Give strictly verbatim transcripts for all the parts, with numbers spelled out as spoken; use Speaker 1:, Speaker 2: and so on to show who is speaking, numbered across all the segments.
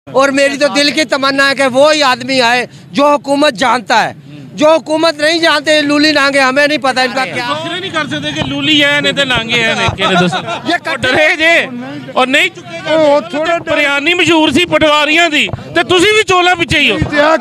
Speaker 1: और मेरी तो दिल की तमन्ना है कि वो ही आदमी आए जो हुकूमत जानता है। जो हुकूमत नहीं जानते लूली नांगे, हमें नहीं पता इनका क्या।
Speaker 2: नहीं कर सकते कि लूली है नहीं तो नांगे है ये डरे जे और नहीं चुके थोड़ा बिरयानी मशहूर सी पटवारियां दी ते तुसी भी चोला पिछे ही हो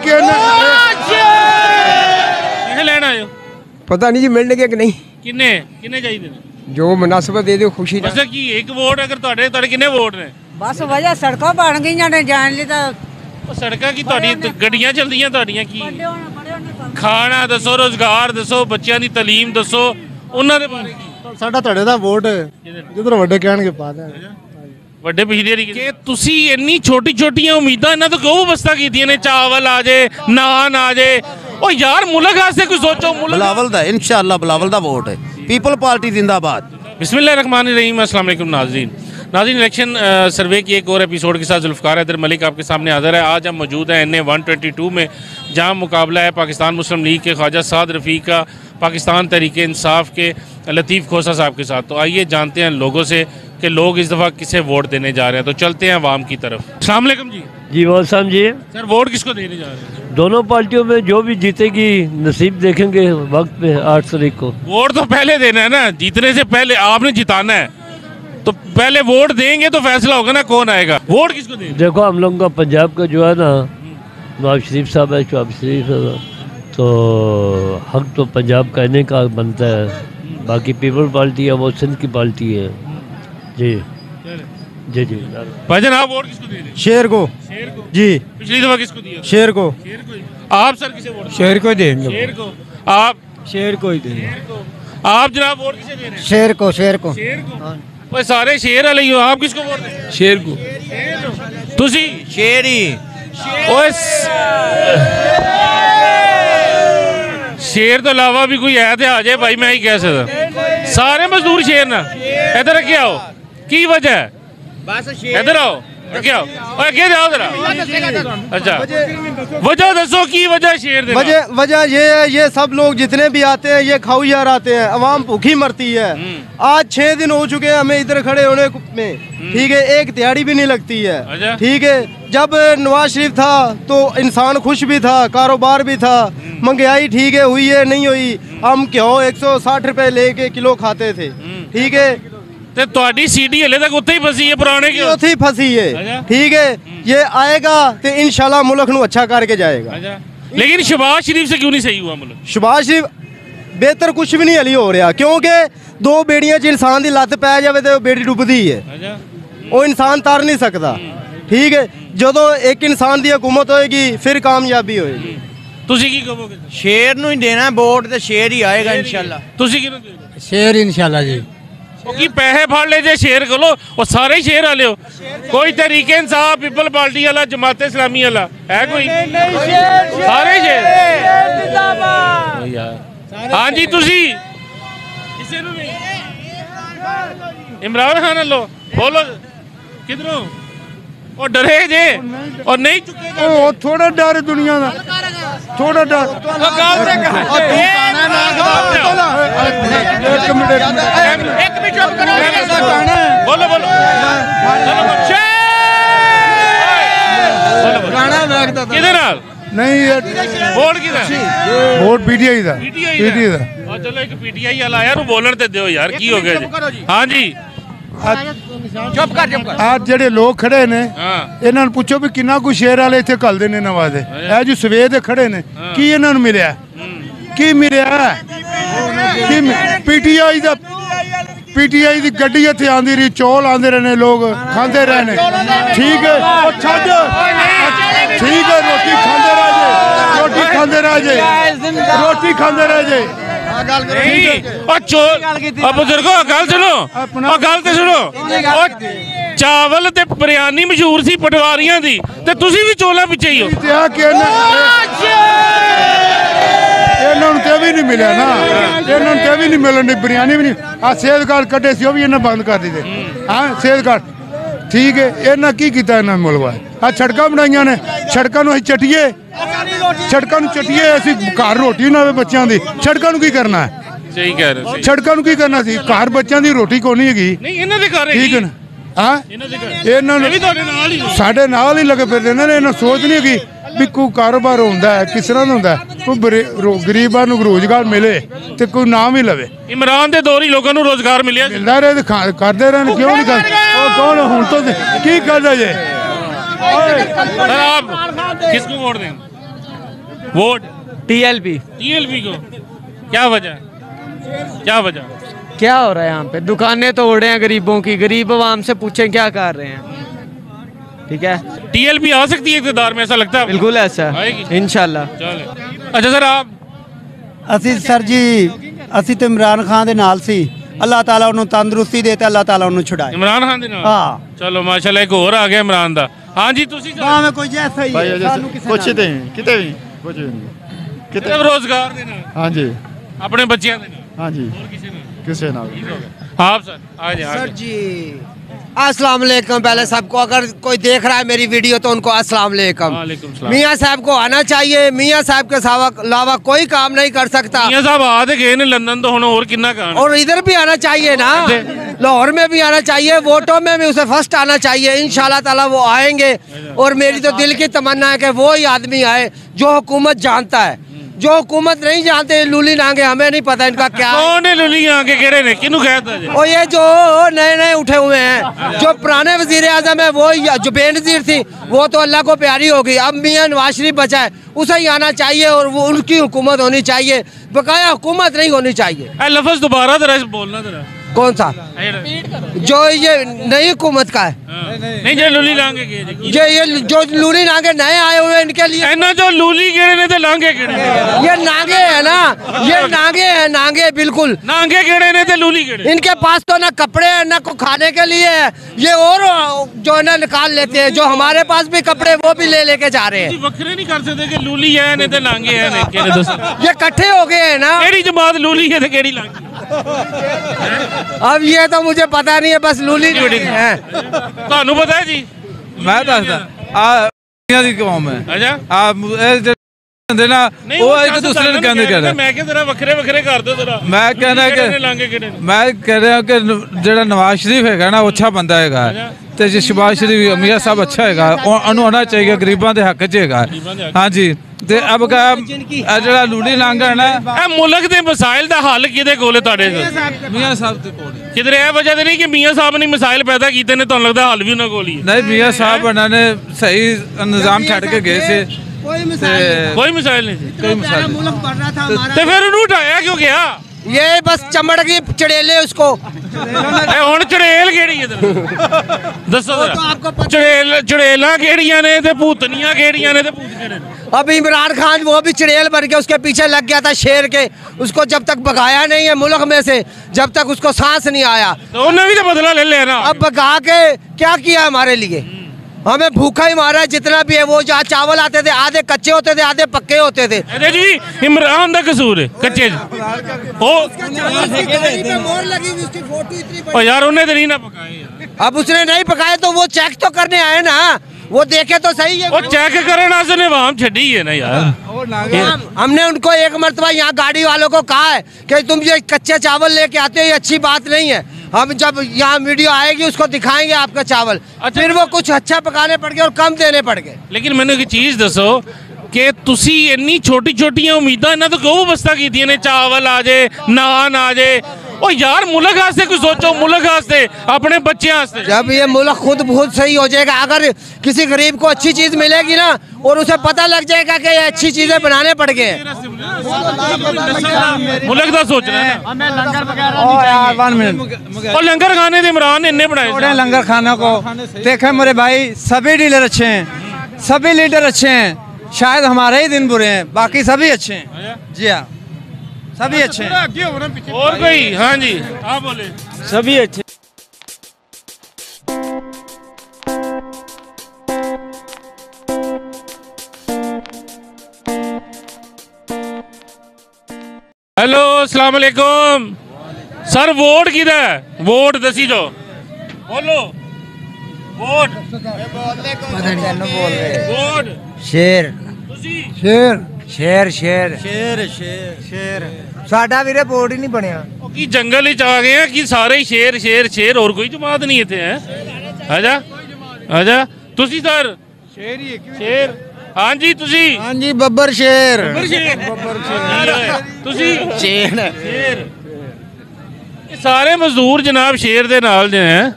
Speaker 2: लेना आयो
Speaker 1: पता नहीं जी मिलने के कि नहीं
Speaker 2: किन्ने किन्ने चाहिए
Speaker 1: जो मुनासिबत दे दो खुशी
Speaker 2: बस की एक वोट अगर ਤੁਹਾਡੇ ਤੁਹਾਡੇ किन्ने वोट ने
Speaker 3: बस वजह सड़कों बन गई ने जान ली तो
Speaker 2: सड़कों की ਤੁਹਾਡੀ ਗੱਡੀਆਂ ਚੱਲਦੀਆਂ ਤੁਹਾਡੀਆਂ ਕੀ ਖਾਣਾ ਦੱਸੋ ਰੋਜ਼ਗਾਰ ਦੱਸੋ ਬੱਚਿਆਂ ਦੀ ਤਾਲੀਮ ਦੱਸੋ ਉਹਨਾਂ ਦੇ ਬਾਰੇ ਕੀ
Speaker 4: ਸਾਡਾ ਤੁਹਾਡੇ ਦਾ ਵੋਟ ਜਿੱਧਰ ਵੱਡੇ ਕਹਿਣਗੇ ਪਾ ਦੇਣਗੇ
Speaker 2: ਵੱਡੇ ਪਿਛਲੀ ਵਾਰੀ ਕਿ ਤੁਸੀਂ ਇੰਨੀ ਛੋਟੀ ਛੋਟੀਆਂ ਉਮੀਦਾਂ ਇਹਨਾਂ ਤੋਂ ਕਿਉਂ ਵਸਤਾ ਕੀਤੀਆਂ ਨੇ ਚਾਵਲ ਆ ਜੇ ਨਾਨ ਆ ਜੇ ਉਹ ਯਾਰ ਮੁਲਕ ਵਾਸਤੇ ਕੋਈ ਸੋਚੋ ਮੁਲਕ
Speaker 5: ਬਿਲਾਵਲ ਦਾ ਇਨਸ਼ਾਅੱਲਾ ਬਿਲਾਵਲ ਦਾ ਵੋਟ ਹੈ पीपल पार्टी जिंदाबाद।
Speaker 2: बिस्मिल्लाहिर्रहमानिर्रहीम अस्सलाम वालेकुम नाज़रीन नाज़रीन इलेक्शन सर्वे की एक और एपिसोड के साथ जुल्फ़कार हैदर मलिक आपके सामने हाज़िर है। आज हम मौजूद हैं N A one twenty two में जहाँ मुकाबला है पाकिस्तान मुस्लिम लीग के ख्वाजा साद रफ़ीक का पाकिस्तान तहरीक इंसाफ के लतीफ़ खोसा साहब के साथ। तो आइए जानते हैं लोगों से कि लोग इस दफ़ा किसे वोट देने जा रहे हैं। तो चलते हैं अवाम की तरफ। अस्सलाम वालेकुम जी।
Speaker 6: जी मौसम जी
Speaker 2: सर वोट किसको देने जा रहे हैं?
Speaker 6: दोनों पार्टियों में जो भी जीतेगी नसीब देखेंगे वक्त पे आठ तारीख को।
Speaker 2: वोट तो पहले देना है ना, जीतने से पहले आपने जिताना है तो पहले वोट देंगे तो फैसला होगा ना कौन आएगा। वोट किसको देंगे?
Speaker 6: देखो हम लोगों का पंजाब का जो है ना नवाज शरीफ साहब है, शहबाज शरीफ है, तो हक तो पंजाब कहने का बनता है। बाकी पीपल पार्टी है वो सिंध की पार्टी है। जी जी जी
Speaker 2: भाईजान आप वोट किसको दे रहे हैं?
Speaker 4: शेर को।
Speaker 2: शेर को
Speaker 4: जी
Speaker 2: पिछली दफा किसको दिया?
Speaker 4: शेर को।
Speaker 2: शेर को ही। आप सर किसे वोट?
Speaker 1: शेर को देंगे।
Speaker 2: शेर को। आप
Speaker 4: शेर को ही देंगे।
Speaker 2: शेर को। आप जनाब वोट किसे दे रहे हैं?
Speaker 4: शेर को। शेर को।
Speaker 2: शेर को। वो सारे शेर वाले ही हो, आप किसको वोट दे रहे हैं?
Speaker 1: शेर को।
Speaker 2: तुसी
Speaker 5: शेर ही
Speaker 2: ओए शेर तो अलावा भी कोई है तो आ जाए भाई, मैं ही कह सकता सारे मजदूर शेर ना। इधर अगे आओ की वजह है? इधर आओ अगे आओ अगे जाओ जरा। अच्छा वजह दसो की वजह शेर देना?
Speaker 4: वजह वजह ये है ये सब लोग जितने भी आते हैं ये खाऊ यार आते हैं, अवाम भूखी मरती है। आज छह दिन हो चुके हैं हमें इधर खड़े होने में, ठीक है, एक दिहाड़ी भी नहीं लगती है। ठीक है, जब नवाज शरीफ था तो इंसान खुश भी था, कारोबार भी था, महंगाई ठीक है हुई है नहीं हुई, हम क्यों एक सौ साठ रुपए लेके किलो खाते थे। ठीक है
Speaker 2: ते ਤੁਹਾਡੀ सीडी हले तक उत्थे ही फसी है पुराने के
Speaker 4: उत्थे ही फसी है। ठीक है ये आएगा तो इंशाल्लाह मुल्क नू अच्छा करके जाएगा।
Speaker 2: लेकिन शहबाज शरीफ से क्यों नहीं सही हुआ मुल्क?
Speaker 4: शहबाज शरीफ बेहतर कुछ भी नहीं हली हो रहा क्योंकि दो बेड़ियां च इंसान की लत पै जाए तो बेड़ी डुबदी है, वो इंसान तर नहीं सकता। ठीक है जो एक इंसान की हुकूमत होएगी फिर कामयाबी होएगी।
Speaker 2: तुसी की कहोगे?
Speaker 5: शेर नू ही देना वोट तो शेर ही आएगा इंशाल्लाह।
Speaker 2: तुसी किहनूं देना?
Speaker 4: शेर इंशाल्लाह जी।
Speaker 2: कि पैसे फाड़ ले जे शेर को वो सारे ही शेर वाले हो, कोई तरीके इंसाफ पीपल पार्टी वाला जमात इस्लामी वाला है कोई? सारे शेर। हाँ जी तुसी इमरान खान लो बोलो किधरों वो डरे जे और नहीं चुके
Speaker 4: ओ थोड़ा डर दुनिया का थोड़ा डर
Speaker 2: बोलो बोलो किधर
Speaker 4: नहीं
Speaker 2: वोट किधर?
Speaker 4: वोट पीटीआई दा पीटीआई दा
Speaker 2: चलो एक पीटीआई वाला यार बोलने ते दियो यार की हो गया जी। हाँ जी
Speaker 4: चुप कर चुप कर। आज जेडे लोग खड़े ने इन्हां नूं पुछो भी किन्ना कुछ शेर वाले इत्थे घलदे ने नवाजे ए जो सवेर दे खड़े ने की इन्हां नूं मिलिया की मिलिया की पीटीआई दा पीटीआई दी गड्डी इत्थे आंदी रही, चौल आंदे रहे लोग खांदे रहे ने। ठीक है छड्ड ठीक है रोटी खांदे रह जे रोटी खांदे रह जे रोटी खांदे रह जे
Speaker 2: बुजुर्गो गल सुनो गल तो सुनो चावल ते बिरयानी मशहूर सी पटवारियां दी ते तुसी भी चोला पिछे ही हो।
Speaker 4: भी नहीं मिले ना इन्होंने भी नहीं मिलने बिरयानी भी नहीं। आ सेहत कार्ड कटे से भी इन्हें बंद कर दी हाँ सेहत कार्ड। ठीक है इन्हें की किया इन्हें मुल्क आ सड़क बनाई ने सड़कों अं चटिए सड़कों चटिए असी घर रोटी ना बच्चों की सड़कों की करना है?
Speaker 2: सही कह रहे
Speaker 4: सड़कों की करना सी घर बच्चों की रोटी को नहीं हैगी।
Speaker 2: ठीक है
Speaker 4: ਹਾਂ ਇਹਨਾਂ ਨੂੰ ਸਾਡੇ ਨਾਲ ਹੀ ਲੱਗੇ ਫਿਰਦੇ ਨੇ। ਇਹਨਾਂ ਸੋਚ ਨਹੀਂ ਕਿ ਵੀ ਕੋਈ ਕਾਰੋਬਾਰ ਹੁੰਦਾ ਹੈ, ਕਿਸ ਤਰ੍ਹਾਂ ਦਾ ਹੁੰਦਾ ਹੈ, ਕੋਈ ਗਰੀਬਾਂ ਨੂੰ ਰੋਜ਼ਗਾਰ ਮਿਲੇ ਤੇ ਕੋਈ ਨਾਮ ਹੀ ਲਵੇ।
Speaker 2: ਇਮਰਾਨ ਦੇ ਦੌਰ ਹੀ ਲੋਕਾਂ ਨੂੰ ਰੋਜ਼ਗਾਰ ਮਿਲਿਆ
Speaker 4: ਮਿਲਦਾ ਰਹੇ ਤੇ ਕਰਦੇ ਰਹਿਣ, ਕਿਉਂ ਨਹੀਂ ਕਰਦੇ? ਉਹ ਕੌਣ ਹੁਣ ਤੋਂ ਕੀ ਕਰਦਾ ਜੇ?
Speaker 2: सर आप किसको वोट देंगे? वोट
Speaker 7: टीएलपी
Speaker 2: टीएलपी को, क्या वजह क्या वजह
Speaker 7: क्या हो रहा है यहाँ पे? दुकानें तोड़ रहे हैं गरीबों की, गरीब आवाम से पूछें क्या कर रहे हैं। ठीक है,
Speaker 2: टीएलपी आ सकती है इक़्तिदार में, ऐसा लगता है?
Speaker 7: बिल्कुल ऐसा इंशाल्लाह।
Speaker 2: चले अच्छा सर आप
Speaker 8: ਅਸੀਂ ਸਰ ਜੀ ਅਸੀਂ ਤੇ ਇਮਰਾਨ ਖਾਨ ਦੇ ਨਾਲ ਸੀ। ਅੱਲਾਹ ਤਾਲਾ ਉਹਨੂੰ ਤੰਦਰੁਸਤੀ ਦੇ ਤੇ ਅੱਲਾਹ ਤਾਲਾ ਉਹਨੂੰ ਛੁਡਾਏ।
Speaker 2: इमरान खान दे नाल?
Speaker 8: ਹਾਂ
Speaker 2: चलो माशाल्लाह एक और आ गया इमरान दा। हाँ जी तुसी
Speaker 8: ਭਾਵੇਂ ਕੋਈ ਜੈਸਾ ਹੀ ਹੈ, ਸਾਨੂੰ ਕਿਸੇ
Speaker 4: ਕੁਛ
Speaker 8: ਨਾਲ
Speaker 4: ਤੇ ਕਿਤੇ ਵੀ ਕੁਝ ਨਹੀਂ
Speaker 2: कितने रोजगार दे नाल,
Speaker 4: ਹਾਂਜੀ
Speaker 2: अपने बच्चों दे नाल,
Speaker 4: ਹਾਂਜੀ
Speaker 2: और किसी नाल?
Speaker 4: ਕਿਸੇ ਨਾਲ
Speaker 2: आप सर आ जाए
Speaker 1: सर जी अस्सलाम वालेकुम। पहले सबको, अगर कोई देख रहा है मेरी वीडियो तो उनको अस्सलाम वालेकुम।
Speaker 2: वालेकुम सलाम।
Speaker 1: मियाँ साहब को आना चाहिए। मियाँ साहब के अलावा कोई काम नहीं कर सकता।
Speaker 2: मियां साहब आ ते गए ने लंदन तो हुण और कितना काम?
Speaker 1: और इधर भी आना चाहिए ना, लाहौर में भी आना चाहिए, वोटों में भी उसे फर्स्ट आना चाहिए। इंशाल्लाह ताला वो आएंगे। और मेरी तो दिल की तमन्ना है कि वो ही आदमी आए जो हुकूमत जानता है। जो हुकूमत नहीं जानते लूली नांगे, हमें नहीं पता इनका क्या है।
Speaker 2: कौन है लूली आके केड़े ने, किनु कहता है?
Speaker 1: और ये जो नए नए उठे हुए हैं, जो पुराने वजीर आजम है वो जो बेनजीर थी वो तो अल्लाह को प्यारी हो गई। अब मियाँ नवाज शरीफ बचा है, उसे ही आना चाहिए और वो उनकी हुकूमत होनी चाहिए, बकाया हुकूमत नहीं होनी चाहिए।
Speaker 2: ए लफ्ज दोबारा जरा बोलना जरा।
Speaker 1: कौन सा? जो ये नई हुकूमत का है।
Speaker 2: नहीं जो लूली लांगे के
Speaker 1: जो ये जो लूली नांगे नए आए हुए हैं इनके लिए
Speaker 2: इन्ना जो लूली केड़े ने ते लांगे केड़े ने?
Speaker 1: ये नांगे है ना, ये नांगे है, नांगे बिल्कुल
Speaker 2: नांगे केड़े ने ते लूली केड़े?
Speaker 1: इनके पास तो ना कपड़े है ना को खाने के लिए है। ये और जो है ना निकाल लेते हैं, जो हमारे पास भी कपड़े वो भी ले लेके जा रहे हैं।
Speaker 2: वखरे नहीं कर सकते कि लूली है ने ते लांगे है ने केड़े दस?
Speaker 1: ये इकट्ठे हो गए हैं ना।
Speaker 2: केड़ी जमात लूली है ते केड़ी लांगे?
Speaker 1: अब ये तो मुझे पता नहीं है, बस लूली है।
Speaker 2: ਤੁਹਾਨੂੰ ਪਤਾ ਹੈ ਜੀ?
Speaker 9: ਮੈਂ ਦੱਸਦਾ ਆ ਦੁਨੀਆ ਦੀ ਕੌਮ ਹੈ।
Speaker 2: ਅੱਛਾ
Speaker 9: ਆ ਇਹ ਜਿਹੜੇ ਹੁੰਦੇ ਨਾ ਉਹ ਇੱਕ ਦੂਸਰੇ ਨੂੰ ਕਹਿੰਦੇ ਕਹਿੰਦੇ
Speaker 2: ਮੈਂ ਕਿਹਾ ਜ਼ਰਾ ਵੱਖਰੇ ਵੱਖਰੇ ਕਰ ਦਿਓ ਜ਼ਰਾ।
Speaker 9: ਮੈਂ ਕਹਿੰਦਾ ਕਿ
Speaker 2: ਲਾਂਗੇ ਕਿਹੜੇ ਨੇ?
Speaker 9: ਮੈਂ ਕਹਿ ਰਿਹਾ ਕਿ ਜਿਹੜਾ ਨਵਾਜ਼ ਸ਼ਰੀਫ ਹੈਗਾ ਨਾ ਉਹ ਅੱਛਾ ਬੰਦਾ ਹੈਗਾ ਤੇ ਜੇ ਸ਼ਬਾਜ਼ ਸ਼ਰੀਫ ਮੀਆਂ ਸਾਹਿਬ ਅੱਛਾ ਹੈਗਾ, ਉਹਨੂੰ ਆਉਣਾ ਚਾਹੀਦਾ, ਗਰੀਬਾਂ ਦੇ ਹੱਕ 'ਚ ਹੈਗਾ। ਹਾਂਜੀ ਤੇ ਅਬ ਜਿਹੜਾ ਲੂਲੀ ਲਾਂਘਾ ਨਾ
Speaker 2: ਇਹ ਮੁਲਕ ਦੇ ਮਸਾਇਲ ਦਾ ਹੱਲ ਕਿਹਦੇ ਕੋਲ ਹੈ? ਤੁਹਾਡੇ ਕੋਲ?
Speaker 9: ਮੀਆਂ ਸਾਹਿਬ ਦੇ ਕੋਲ।
Speaker 2: ਕਿਧਰੇ ਇਹ ਵਜ੍ਹਾ ਤੇ ਨਹੀਂ ਕਿ ਮੀਆਂ ਸਾਹਿਬ ਨੇ ਮਸਾਇਲ ਪੈਦਾ ਕੀਤੇ ਨੇ, ਤੁਹਾਨੂੰ ਲੱਗਦਾ ਹੱਲ ਵੀ ਉਹਨਾਂ ਕੋਲ ਹੀ ਹੈ?
Speaker 9: ਨਹੀਂ ਮੀਆਂ ਸਾਹਿਬ ਉਹਨਾਂ ਨੇ ਸਹੀ ਨਿਜ਼ਾਮ ਛੱਡ ਕੇ ਗਏ ਸੀ।
Speaker 2: ਕੋਈ ਮਸਾਇਲ ਨਹੀਂ ਸੀ।
Speaker 9: ਕੋਈ ਮਸਾਇਲ ਨਹੀਂ।
Speaker 2: ਤੇ ਫਿਰ ਉਹਨੂੰ ਉਠਾਇਆ ਕਿਉਂ ਗਿਆ?
Speaker 1: ये बस चमड़ की चड़ेले उसको।
Speaker 2: ਹੁਣ ਚੜੇਲ ਕਿਹੜੀ ਹੈ ਦੱਸੋ ਜਰਾ। ਚੜੇਲ ਚੜੇਲਾਂ ਕਿਹੜੀਆਂ ਨੇ ਤੇ ਭੂਤਨੀਆਂ ਕਿਹੜੀਆਂ ਨੇ ਤੇ ਭੂਤ ਕਿਹੜੇ ਨੇ?
Speaker 1: अब इमरान खान वो भी चड़ेल बन के उसके पीछे लग गया था शेर के। उसको जब तक भगाया नहीं है मुल्क में से, जब तक उसको सांस नहीं आया,
Speaker 2: तो उन्होंने भी तो बदला ले लिया ना।
Speaker 1: अब भगा के क्या किया हमारे लिए? हमें भूखा ही मारा है जितना भी है। वो जहाँ चावल आते थे आधे कच्चे होते थे आधे पक्के होते थे।
Speaker 2: अरे जी इमरान का कसूर है कच्चे ओ यार उन्हें तो नहीं ना पकाए।
Speaker 1: अब उसने नहीं पकाए तो वो चेक तो करने आए ना, वो देखे तो सही है।
Speaker 2: वो चेक करने से वाम छड़ी है ना यार।
Speaker 1: हम, हमने उनको एक मरतबा यहाँ गाड़ी वालों को कहा है कि तुम ये कच्चे चावल लेके आते हो, ये अच्छी बात नहीं है। हम जब यहाँ वीडियो आएगी उसको दिखाएंगे आपका चावल। अच्छा। फिर वो कुछ अच्छा पकाने पड़ गए और कम देने पड़ गए।
Speaker 2: लेकिन मैंने एक चीज़ दसो कि तुसी इन्नी छोटी छोटियां उम्मीदां इन्हां तो क्यों बस्ता कीतियां ने? चावल आ जाए, नान आ जाए। ओ यार मुल्क वास्ते कुछ सोचो, मुल्क वास्ते, अपने बच्चे वास्ते।
Speaker 1: जब ये मुल्क खुद बहुत सही हो जाएगा, अगर किसी गरीब को अच्छी चीज मिलेगी ना और उसे पता लग जाएगा कि ये अच्छी चीजें बनाने पड़ गए।
Speaker 2: मुल्क का सोचना है
Speaker 8: मिनट
Speaker 2: और लंगर खाने थे इमरान ने इन्ने बनाए
Speaker 8: लंगर खाना को देखे मेरे भाई। सभी डीलर अच्छे हैं, सभी लीडर अच्छे हैं। शायद हमारे ही दिन बुरे हैं, बाकी सभी अच्छे हैं। जी हाँ सभी अच्छे हैं।
Speaker 2: और कोई? हाँ जी आप बोले।
Speaker 8: सभी अच्छे।
Speaker 2: हेलो अस्सलाम वालेकुम सर। वोट किधर है? वोट दसी जो बोलो। वोट वोट
Speaker 1: शेर
Speaker 8: शेर
Speaker 1: शेर शेर
Speaker 8: शेर शेर शेर
Speaker 1: साडा वीरे बोर्ड ही नहीं बनया।
Speaker 2: की जंगल ही आ गए हैं कि सारे ही शेर शेर शेर और कोई जमात नहीं इतने हैं? आजा आजा तुसी सर
Speaker 4: शेर ही
Speaker 2: शेर हाँ जी तुसी
Speaker 8: हाँ जी बब्बर शेर
Speaker 2: बब्बर शेर बब्बर शेर तुसी
Speaker 8: शेर
Speaker 2: शेर ये सारे मजदूर जनाब शेर दे नाल जे हैं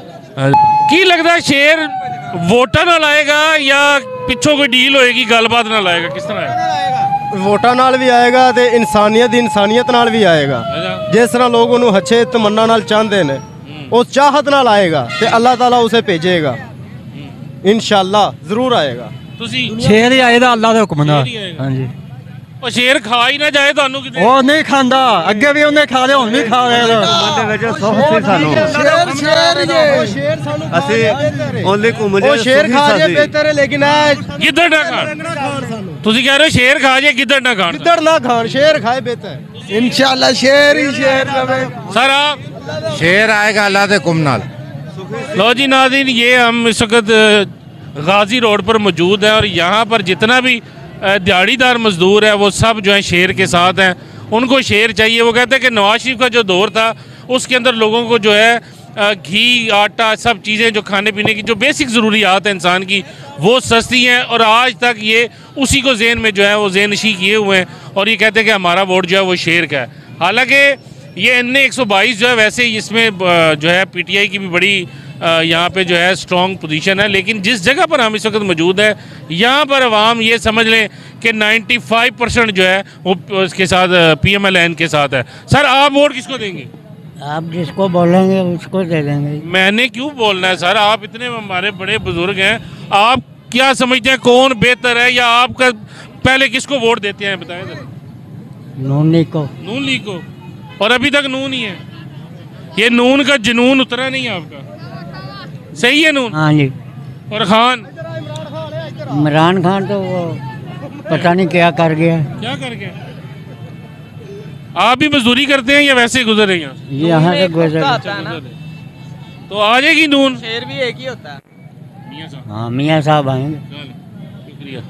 Speaker 2: की लगदा शेर वोटां नाल आएगा या पिछों कोई डील होएगी गलबात नाल आएगा किस तरह आएगा
Speaker 10: ਵੋਟਾਂ ਨਾਲ ਵੀ ਆਏਗਾ ਤੇ ਇਨਸਾਨੀਅਤ ਦੀ ਇਨਸਾਨੀਅਤ ਨਾਲ ਵੀ ਆਏਗਾ ਜਿਸ ਤਰ੍ਹਾਂ ਲੋਕ ਉਹਨੂੰ ਅੱਛੇ ਤਮੰਨਾ ਨਾਲ ਚਾਹੁੰਦੇ ਨੇ ਉਸ ਚਾਹਤ ਨਾਲ ਆਏਗਾ ਤੇ ਅੱਲਾਹ ਤਾਲਾ ਉਸੇ ਭੇਜੇਗਾ ਇਨਸ਼ਾਅੱਲਾ ਜ਼ਰੂਰ ਆਏਗਾ
Speaker 2: ਤੁਸੀਂ
Speaker 8: शेर ही आएगा अल्लाह के हुक्म नाल हाँ जी
Speaker 2: ਉਹ ਸ਼ੇਰ ਖਾ ਹੀ ਨਾ ਜਾਏ ਤੁਹਾਨੂੰ ਕਿਤੇ
Speaker 8: ਉਹ ਨਹੀਂ ਖਾਂਦਾ ਅੱਗੇ ਵੀ ਉਹਨੇ ਖਾ ਲਿਆ ਹੁਣ ਵੀ ਖਾ ਰਿਹਾ
Speaker 10: ਦੇ ਵਿੱਚ ਸੋਹਣੇ ਸਾਨੂੰ
Speaker 8: ਸ਼ੇਰ ਸ਼ੇਰ ਜੇ ਸ਼ੇਰ ਸਾਨੂੰ
Speaker 10: ਅਸੀਂ ਓਨਲੀ ਘੁੰਮ ਜੇ ਉਹ ਸ਼ੇਰ ਖਾ ਜੇ ਬਿਹਤਰ ਹੈ ਲੇਕਿਨ
Speaker 2: ਗਿੱਦੜ ਨਾ ਖਾਣ ਤੁਸੀਂ ਕਹਿ ਰਹੇ ਹੋ ਸ਼ੇਰ ਖਾ ਜੇ ਗਿੱਦੜ ਨਾ ਖਾਣ
Speaker 10: ਗਿੱਦੜ ਨਾ ਖਾਣ ਸ਼ੇਰ ਖਾਏ ਬਿਹਤਰ
Speaker 8: इंशाल्लाह शेर ही शेर रहे
Speaker 2: सर आप
Speaker 4: शेर आएगा अल्लाह के हुक्म नाल
Speaker 2: लो जी नाज़रीन ये हम इस वक्त गाजी रोड पर मौजूद हैं और यहाँ पर जितना भी दिहाड़ीदार मजदूर है वो सब जो है शेर के साथ हैं उनको शेर चाहिए वो कहते हैं कि नवाज शरीफ का जो दौर था उसके अंदर लोगों को जो है घी आटा सब चीज़ें जो खाने पीने की जो बेसिक ज़रूरियात हैं इंसान की वो सस्ती हैं और आज तक ये उसी को जेन में जो है वो जेनशी किए हुए हैं और ये कहते हैं कि हमारा वोट जो है वो शेर का है। हालांकि ये एन ए एक सौ बाईस जो है वैसे इसमें जो है पी टी आई की भी बड़ी यहाँ पे जो है स्ट्रॉन्ग पोजीशन है, लेकिन जिस जगह पर हम इस वक्त मौजूद है यहाँ पर अवाम ये समझ लें कि पचानवे परसेंट जो है वो उसके साथ पी एम एल एन के साथ है। सर आप वोट किसको देंगे?
Speaker 3: आप जिसको बोलेंगे उसको दे देंगे।
Speaker 2: मैंने क्यों बोलना है सर, आप इतने हमारे बड़े बुजुर्ग हैं, आप क्या समझते हैं कौन बेहतर है या आपका पहले किसको वोट देते हैं बताएं जरा?
Speaker 3: नून लीग को।
Speaker 2: नून लीग को, और अभी तक नून ही है। ये नून का जुनून उतरा नहीं है आपका? सही है नून?
Speaker 3: हाँ जी।
Speaker 2: और खान?
Speaker 3: इमरान खान तो वो पता नहीं क्या कर गया।
Speaker 2: क्या कर गया? आप भी मजदूरी करते हैं या वैसे गुजर रहे हैं?
Speaker 3: यहाँ से गुजर।
Speaker 2: तो आ जाएगी नून।
Speaker 7: शेर भी एक ही होता है।
Speaker 2: मियां साहब।
Speaker 3: हाँ मियाँ साहब आएंगे।
Speaker 2: शुक्रिया।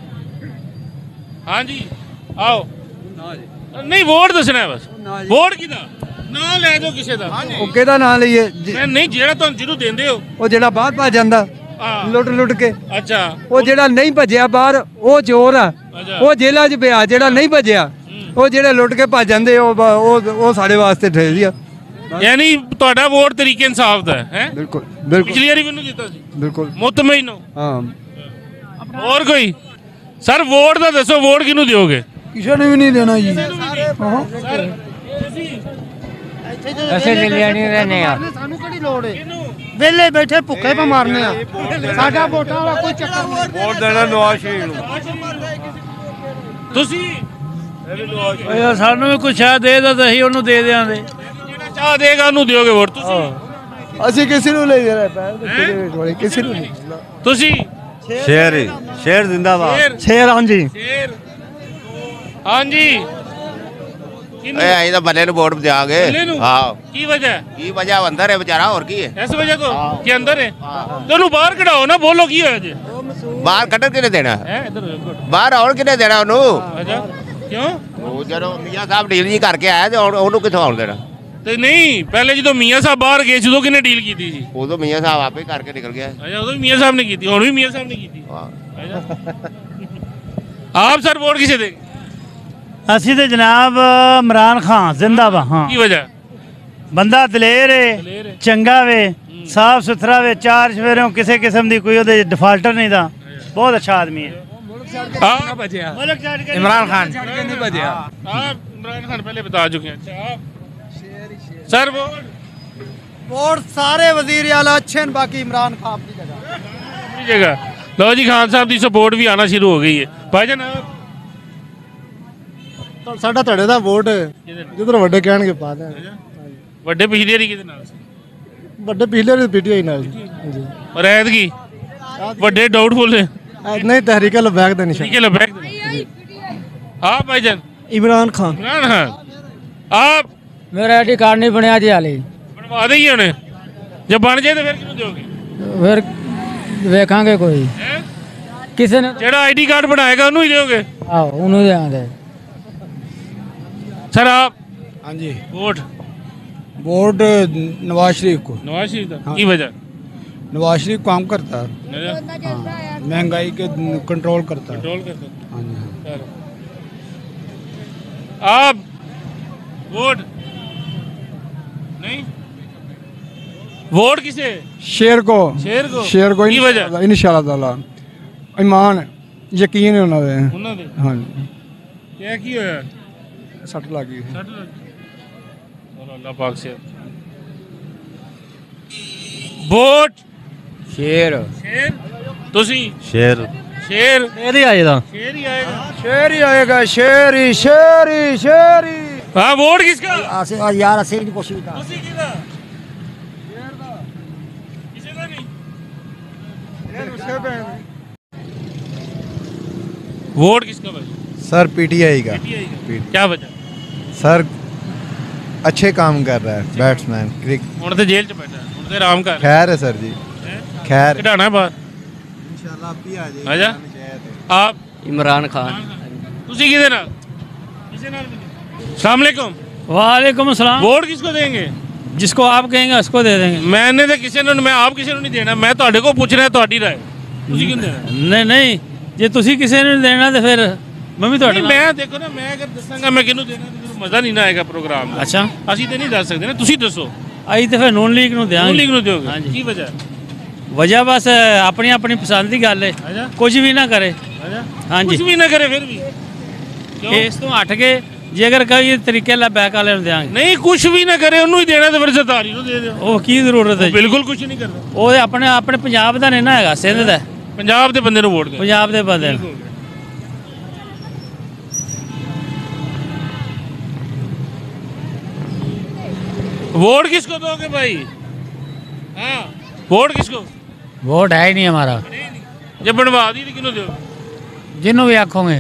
Speaker 2: हाँ जी आओ। नहीं वोट दसना है बस। वोट किदा ना ले दो किसी दा।
Speaker 8: ਉਹ ਕਿਹਦਾ ਨਾਂ ਲਈਏ
Speaker 2: मैं नहीं जेड़ा तुम जिन्हों देंदे हो।
Speaker 8: ਉਹ ਜਿਹੜਾ ਬਾਹਰ ਭੱਜ ਜਾਂਦਾ
Speaker 2: हाँ।
Speaker 8: ਲੁੱਟ ਲੁੱਟ ਕੇ
Speaker 2: अच्छा
Speaker 8: ਉਹ ਜਿਹੜਾ ਨਹੀਂ ਭੱਜਿਆ ਬਾਹਰ ਉਹ ਚੋਰ ਆ
Speaker 2: ਅੱਛਾ।
Speaker 8: ਉਹ ਜੇਲ੍ਹਾਂ 'ਚ ਪਿਆ ਜਿਹੜਾ ਨਹੀਂ ਭੱਜਿਆ ਉਹ ਜਿਹੜੇ ਲੁੱਟ ਕੇ ਭੱਜ ਜਾਂਦੇ ਉਹ ਬ- ਉਹ ਉਹ ਸਾਡੇ ਵਾਸਤੇ ਠੇਰੀ ਆ
Speaker 2: यानी ਤੁਹਾਡਾ ਵੋਟ ਤਰੀਕੇ ਇਨਸਾਫ ਦਾ ਹੈ?
Speaker 8: ਬਿਲਕੁਲ ਬਿਲਕੁਲ
Speaker 2: ਪਿਛਲੀ ਵਾਰੀ ਮੈਨੂੰ ਦਿੱਤਾ ਸੀ
Speaker 8: ਬਿਲਕੁਲ
Speaker 2: ਮੁਤਮਈਨ ਹੋ?
Speaker 8: ਹਾਂ
Speaker 2: ਹੋਰ ਕੋਈ ਸਰ ਵੋਟ ਦਾ ਦੱਸੋ, ਵੋਟ ਕਿਹਨੂੰ ਦਿਓਗੇ?
Speaker 8: ਕਿਸੇ ਨੂੰ ਵੀ ਨਹੀਂ ਦੇਣਾ ਜੀ
Speaker 3: ऐसे ले लेने रहने यार।
Speaker 10: ਸਾਨੂੰ ਕਿਹੜੀ ਲੋੜ ਹੈ? ਵਿਹਲੇ ਬੈਠੇ ਭੁੱਖੇ ਪਾ ਮਾਰਨੇ ਆ। ਸਾਡਾ ਵੋਟਾਂ ਵਾਲਾ ਕੋਈ ਚੱਕਰ ਨਹੀਂ।
Speaker 4: वोट देना नवाज शरीफ ਨੂੰ।
Speaker 2: ਤੁਸੀਂ
Speaker 6: ਯਾਰ ਸਾਨੂੰ ਵੀ ਕੁਛ ਚਾਹ ਦੇ ਦੋ ਤਾਂ ਅਸੀਂ ਉਹਨੂੰ ਦੇ ਦਿਆਂਗੇ।
Speaker 2: ਜਿਹੜਾ ਚਾਹ ਦੇਗਾ ਉਹਨੂੰ ਦਿਓਗੇ ਵੋਟ ਤੁਸੀਂ?
Speaker 8: ਅਸੀਂ ਕਿਸੇ ਨੂੰ ਨਹੀਂ ਦੇਣਾ ਪੈਰ ਕਿਸੇ ਨੂੰ ਨਹੀਂ
Speaker 2: ਤੁਸੀਂ
Speaker 10: ਸ਼ੇਰ ਹੀ ਸ਼ੇਰ ਜ਼ਿੰਦਾਬਾਦ।
Speaker 2: ਸ਼ੇਰ
Speaker 8: ਸ਼ੇਰ ਹਾਂ ਜੀ
Speaker 2: ਸ਼ੇਰ ਹਾਂਜੀ ਕਿਹਨੂੰ?
Speaker 5: ਇਹ ਅਸੀਂ ਤਾਂ ਬੱਲੇ ਨੂੰ ਵੋਟ ਦਿਆਂਗੇ।
Speaker 2: ਬੱਲੇ ਨੂੰ?
Speaker 5: ਹਾਂ।
Speaker 2: ਕੀ ਵਜ੍ਹਾ ਹੈ?
Speaker 5: ਕੀ ਵਜ੍ਹਾ ਅੰਦਰ ਹੈ ਵਿਚਾਰਾ, ਹੋਰ ਕੀ ਹੈ?
Speaker 2: ਇਸ ਵਜ੍ਹਾ ਤੋਂ ਕਿ ਅੰਦਰ ਹੈ ਤੇ ਉਹਨੂੰ ਬਾਹਰ ਕਢਾਓ ਨਾ, ਬੋਲੋ ਕੀ ਹੋਇਆ ਜੇ?
Speaker 5: ਬਾਹਰ ਕੱਢਣ ਕਿਨੇ ਦੇਣਾ?
Speaker 2: ਹੈ ਇਧਰ ਗੁੱਡ
Speaker 5: ਬਾਹਰ ਆਉਣ ਕਿਨੇ ਦੇਣਾ ਉਹਨੂੰ?
Speaker 2: ਅੱਛਾ ਕਿਉਂ?
Speaker 5: ਉਹ ਜਦੋਂ ਮੀਆਂ ਸਾਹਿਬ ਡੀਲ ਜੀ ਕਰਕੇ ਆਇਆ ਤੇ ਹੁਣ ਉਹਨੂੰ ਕਿੱਥੋਂ ਆਉਣ ਦੇਣਾ?
Speaker 2: ਤੇ ਨਹੀਂ ਪਹਿਲੇ ਜਦੋਂ ਮੀਆਂ ਸਾਹਿਬ ਬਾਹਰ ਗਏ ਸੀ ਉਦੋਂ ਕਿਹਨੇ ਡੀਲ ਕੀਤੀ ਸੀ?
Speaker 5: ਉਦੋਂ ਮੀਆਂ ਸਾਹਿਬ ਆਪੇ ਕਰਕੇ ਨਿਕਲ ਗਿਆ।
Speaker 2: ਅੱਛਾ ਉਦੋਂ ਵੀ ਮੀਆਂ ਸਾਹਿਬ ਨੇ ਕੀਤੀ, ਹੁਣ ਵੀ ਮੀਆਂ ਸਾਹਿਬ ਨੇ ਕੀਤੀ। ਆਪ ਸਰ ਵੋਟ ਕਿਸੇ ਦੇ?
Speaker 11: ਅਸੀਂ ਤੇ ਜਨਾਬ ਇਮਰਾਨ ਖਾਨ ਜ਼ਿੰਦਾਬਾਦ। ਹਾਂ
Speaker 2: ਕੀ ਵਜ੍ਹਾ?
Speaker 11: ਬੰਦਾ ਦਲੇਰ ਏ, ਚੰਗਾ ਵੇ, ਸਾਫ ਸੁਥਰਾ ਵੇ, ਚਾਰ ਸਵੇਰੋਂ ਕਿਸੇ ਕਿਸਮ ਦੀ ਕੋਈ ਉਹਦੇ ਡਿਫਾਲਟਰ ਨਹੀਂ ਦਾ, ਬਹੁਤ ਅੱਛਾ ਆਦਮੀ ਹੈ।
Speaker 2: इमरान खान नहीं बजा। आप इमरान खान पहले बता चुके हैं। अच्छा आप सर वोट
Speaker 8: वोट सारे वजीर आला अच्छे हैं, बाकी इमरान खान अपनी जगह
Speaker 2: अपनी जगह। लो जी खान साहब की सपोर्ट भी आना शुरू हो गई है भाईजान।
Speaker 10: ਸਾਡਾ ਤੁਹਾਡੇ ਦਾ ਵੋਟ ਜਿੱਧਰ ਵੱਡੇ ਕਹਿਣਗੇ ਪਾ ਦੇ।
Speaker 2: ਵੱਡੇ ਪਿਛਲੀ ਵਾਰੀ ਕਿਹਦੇ ਨਾਲ ਸੀ?
Speaker 10: ਵੱਡੇ ਪਿਛਲੇ ਵਾਰ ਪੀਟੀਆਈ ਨਾਲ ਜੀ।
Speaker 2: और ऐतकी ਵੱਡੇ ਡਾਊਟਫੁਲ ਨੇ?
Speaker 10: ਨਹੀਂ ਤਹਿਰੀਕ ਲਬੈਕ ਦਾ ਨਿਸ਼ਾਨ।
Speaker 2: ठीक है लबैक आप भाईजान?
Speaker 8: इमरान खान।
Speaker 2: इमरान खान आप?
Speaker 3: मेरा आई डी कार्ड नहीं बनया जी हाले।
Speaker 2: बनवा देंगे उन्हें, जब बन जाए तो फिर क्यों दोगे?
Speaker 3: फिर वेखांगे कोई
Speaker 2: हैं?
Speaker 3: किसी ने
Speaker 2: जेड़ा आईडी कार्ड बनाएगा उन्हें ही दोगे?
Speaker 3: आओ उन्होंने देंगे।
Speaker 2: सर आप?
Speaker 8: हाँ जी
Speaker 2: वोट
Speaker 8: वोट नवाज शरीफ को।
Speaker 2: नवाज शरीफ का की वजह?
Speaker 12: नवाज शरीफ काम करता है, हाँ, महंगाई के कंट्रोल करता है।
Speaker 2: कंट्रोल करता है।
Speaker 12: हाँ जी, हाँ।
Speaker 2: आप वोट नहीं, वोट किसे?
Speaker 12: शेर को,
Speaker 2: शेर को,
Speaker 12: शेर को
Speaker 2: की वजह?
Speaker 12: इंशाअल्लाह ताला ईमान यकीन है उन्होंने।
Speaker 2: उन्होंने
Speaker 12: हाँ जी।
Speaker 2: क्या की होया?
Speaker 12: सट लगी।
Speaker 2: सट लगी। चलो अल्लाह पाक से वोट
Speaker 7: शेर
Speaker 2: शेर तुसी
Speaker 5: शेर
Speaker 2: शेर
Speaker 7: शेर ही आएगा,
Speaker 2: शेर ही आएगा,
Speaker 12: शेर ही आएगा, शेर ही शेर ही शेर ही।
Speaker 2: हाँ वोट किसका?
Speaker 3: यार असे नहीं कोशिश कर
Speaker 2: तुसी किदा? किसी का नहीं। वोट किसका भाई?
Speaker 10: सर पीटीआई का।
Speaker 2: पीटीआई का। क्या वजह?
Speaker 10: सर अच्छे काम कर रहा है बैट्समैन।
Speaker 2: ਹੁਣ ਤੇ ਜੇਲ੍ਹ ਚ ਬੈਠਾ ਹੈ, ਹੁਣ ਤੇ ਆਰਾਮ ਕਰ
Speaker 10: खैर है सर जी, खैर।
Speaker 2: ਘਟਾਣਾ ਹੈ ਬਾਹਰ
Speaker 10: इंशाल्लाह आप भी आ जाइए।
Speaker 2: ਆਜਾ ਆਪ
Speaker 7: इमरान खान।
Speaker 2: ਤੁਸੀਂ ਕਿਹਦੇ ਨਾਲ? ਕਿਸੇ ਨਾਲ ਵੀ ਨਹੀਂ। अस्सलाम वालेकुम।
Speaker 13: वालेकुम अस्सलाम।
Speaker 2: वोट किसको देंगे?
Speaker 13: जिसको आप कहेंगे उसको दे देंगे।
Speaker 2: मैंने तो किसी ने, मैं आप किसी ने नहीं देना, मैं ਤੁਹਾਡੇ को पूछ रहा ਤੁਹਾਡੀ ਰਾਏ। ਤੁਸੀਂ ਕਿਹਨੂੰ ਦੇਣਾ?
Speaker 13: नहीं नहीं ਜੇ ਤੁਸੀਂ ਕਿਸੇ ਨੂੰ ਦੇਣਾ ਤੇ ਫਿਰ ਮੈਂ ਵੀ ਤੁਹਾਡੇ ਨਾਲ।
Speaker 2: ਮੈਂ ਦੇਖੋ ਨਾ, ਮੈਂ ਅਗਰ ਦੱਸਾਂਗਾ ਮੈਂ ਕਿਹਨੂੰ ਦੇਣਾ ਤੇ ਮੈਨੂੰ ਮਜ਼ਾ ਨਹੀਂ ਨਾ ਆਏਗਾ ਪ੍ਰੋਗਰਾਮ ਦਾ।
Speaker 13: ਅੱਛਾ
Speaker 2: ਅਸੀਂ ਤੇ ਨਹੀਂ ਦੱਸ ਸਕਦੇ ਨਾ, ਤੁਸੀਂ ਦੱਸੋ।
Speaker 13: ਅਸੀਂ ਤੇ ਫਿਰ ਨੂਨ ਲੀਗ ਨੂੰ ਦਿਆਂਗੇ।
Speaker 2: ਨੂਨ ਲੀਗ ਨੂੰ ਦਿਓਗੇ? ਕੀ ਵਜ੍ਹਾ?
Speaker 13: ਵਜ੍ਹਾ ਬਸ ਆਪਣੀ ਆਪਣੀ ਪਸੰਦ ਦੀ ਗੱਲ ਹੈ, ਕੁਝ ਵੀ ਨਾ ਕਰੇ। ਹਾਂਜੀ
Speaker 2: ਕੁਝ ਵੀ ਨਾ ਕਰੇ ਫਿਰ ਵੀ
Speaker 13: ਇਸ ਤੋਂ ਹਟ ਕੇ ਜੇ ਅਗਰ ਕਈ ਤਰੀਕੇ ਨਾਲ ਬੈਕ ਵਾਲੇ ਨੂੰ ਦਿਆਂਗੇ।
Speaker 2: ਨਹੀਂ ਕੁਝ ਵੀ ਨਾ ਕਰੇ, ਉਹਨੂੰ ਹੀ ਦੇਣਾ ਤੇ ਫਿਰ ਸਰਦਾਰੀ ਨੂੰ ਦੇ ਦਿਓ।
Speaker 13: ਉਹ ਕੀ ਜ਼ਰੂਰਤ ਹੈ?
Speaker 2: ਬਿਲਕੁਲ ਕੁਝ ਨਹੀਂ ਕਰਦਾ।
Speaker 13: ਉਹ ਆਪਣੇ ਆਪਣੇ ਪੰਜਾਬ ਦਾ ਨਹੀਂ ਨਾ ਹੈਗਾ, ਸਿੰਧ ਦਾ।
Speaker 2: ਪੰਜਾਬ ਦੇ ਬੰਦੇ ਨੂੰ ਵੋਟ ਦੇ।
Speaker 13: ਪੰਜਾਬ ਦੇ ਬੰਦੇ ਨੂੰ।
Speaker 2: वोट किसको दोगे भाई? हाँ वोट किसको?
Speaker 3: वोट है ही नहीं हमारा।
Speaker 2: जब बनवा दी थी किन्हों दो?
Speaker 3: जिन्हों भी आखोगे।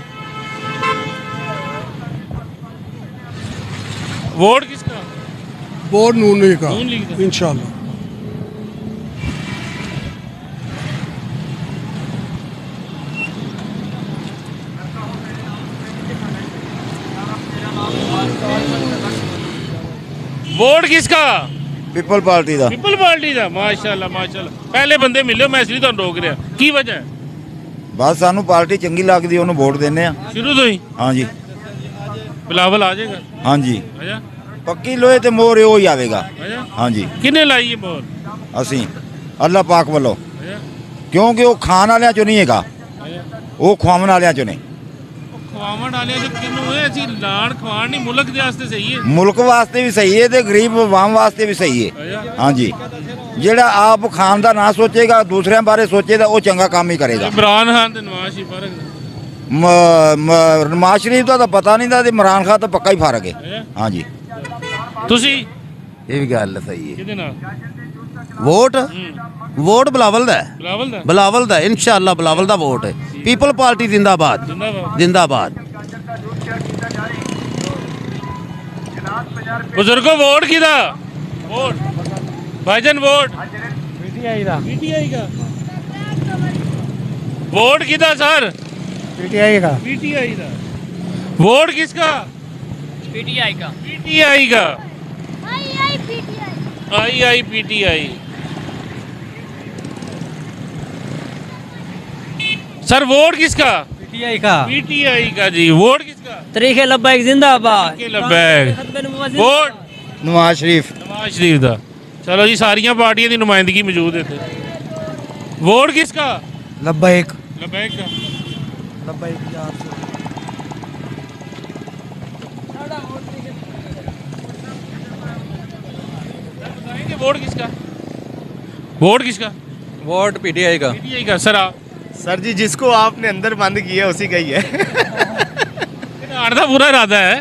Speaker 2: वोट किसका?
Speaker 12: वोट नून लीग का,
Speaker 2: नून लीग का।
Speaker 12: इंशाल्लाह।
Speaker 2: वोट किसका?
Speaker 5: पीपल पार्टी का।
Speaker 2: पीपल पार्टी का। माशाल्लाह माशाल्लाह। पहले बंदे मिले, मैं इसलिए ਤੁਹਾਨੂੰ रोक रहा। की वजह है?
Speaker 5: बस सानू पार्टी चंगी लगदी ओनू वोट देने आ।
Speaker 2: शुरू तो ही?
Speaker 5: हाँ जी।
Speaker 2: बिलावल आ जाएगा?
Speaker 5: हाँ जी।
Speaker 2: आजा।
Speaker 5: पक्की लोहे ते मोहर वो ही आवेगा।
Speaker 2: आजा।
Speaker 5: हाँ जी।
Speaker 2: किन्ने लाई है मोहर?
Speaker 5: असी अल्लाह पाक वालों, क्योंकि वो खान वालियां चो नहीं हैगा, वो खवावन वालियां चो ने।
Speaker 2: ਖਵਾਉਣ ਵਾਲਿਆਂ ਦੇ ਕਿੰਨੂੰ ਹੈ? ਅਸੀਂ ਲਾਣ ਖਵਾਣ ਨਹੀਂ, ਮੁਲਕ ਦੇ ਵਾਸਤੇ ਸਹੀ ਹੈ।
Speaker 5: मुल्क वास्ते भी सही है ते गरीब आवाम वास्ते भी सही है। हाँ जी। जेड़ा आप खान का ना सोचेगा, दूसरे बारे सोचेगा, वो चंगा काम ही करेगा।
Speaker 2: इमरान खान ते नवाज शरीफ फर्क
Speaker 5: नवाज शरीफ का तो पता नहीं था, इमरान खान तो पक्का ही फर्क है। हाँ जी।
Speaker 2: ਤੁਸੀਂ
Speaker 5: ये भी गल सही है।
Speaker 2: ਕਿਹਦੇ ਨਾਲ?
Speaker 5: वोट वोट बिलावल दा है।
Speaker 2: ਬਿਲਾਵਲ ਦਾ?
Speaker 5: बिलावल दा इंशाअल्लाह बिलावल दा वोट है। पीपल पार्टी जिंदाबाद
Speaker 2: जिंदाबाद।
Speaker 5: जिंदाबाद।
Speaker 2: बुजुर्गो वोट किदा? वोट भाईजान वोट
Speaker 13: पीटीआई का।
Speaker 2: पीटीआई का वोट किदा सर?
Speaker 13: पीटीआई का।
Speaker 2: पीटीआई का वोट किसका?
Speaker 13: पीटीआई का।
Speaker 2: पीटीआई का। आई आई पीटीआई। सर वोट किसका?
Speaker 13: पीटीआई का।
Speaker 2: पीटीआई का जी। वोट किसका?
Speaker 13: तरीके लब्बैक जिंदाबाद।
Speaker 2: तरीके लब्बैक। वोट
Speaker 10: नवाज शरीफ।
Speaker 2: नवाज शरीफ का। चलो जी सारियां पार्टियां की नुमाइंदगी मौजूद है इत्थे। वोट किसका?
Speaker 12: लब्बैक।
Speaker 2: लब्बैक का। बताएंगे वोट किसका? वोट किसका?
Speaker 8: वोट पीटीआई का।
Speaker 2: पीटीआई का। सर आप?
Speaker 10: सर जी जिसको आपने अंदर बंद किया उसी का ही है।
Speaker 2: आधा पूरा इरादा है।